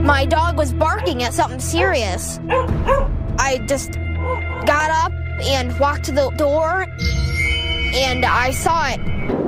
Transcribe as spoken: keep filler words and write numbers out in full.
my dog was barking at something serious. I just got up and walked to the door, and I saw it.